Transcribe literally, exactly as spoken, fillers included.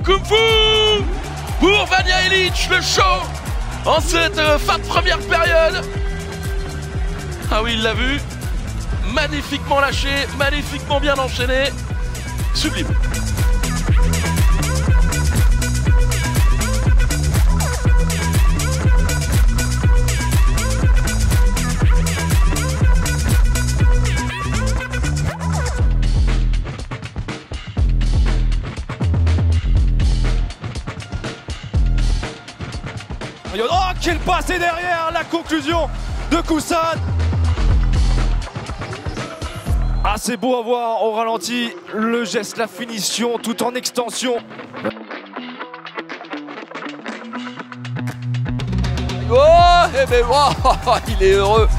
Kung Fu pour Vania Ilic, le show en cette euh, fin de première période. Ah oui, il l'a vu. Magnifiquement lâché, magnifiquement bien enchaîné. Sublime. Oh, quel passé derrière, la conclusion de Koussan. Ah, c'est beau à voir au ralenti, le geste, la finition, tout en extension. Oh, eh ben, oh, il est heureux.